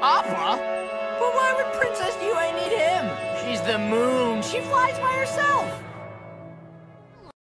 Appa? But why would Princess Yue need him? She's the moon. She flies by herself.